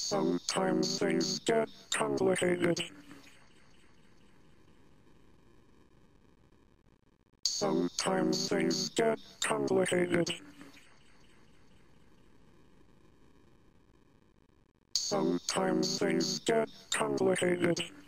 Sometimes things get complicated. Sometimes things get complicated. Sometimes things get complicated.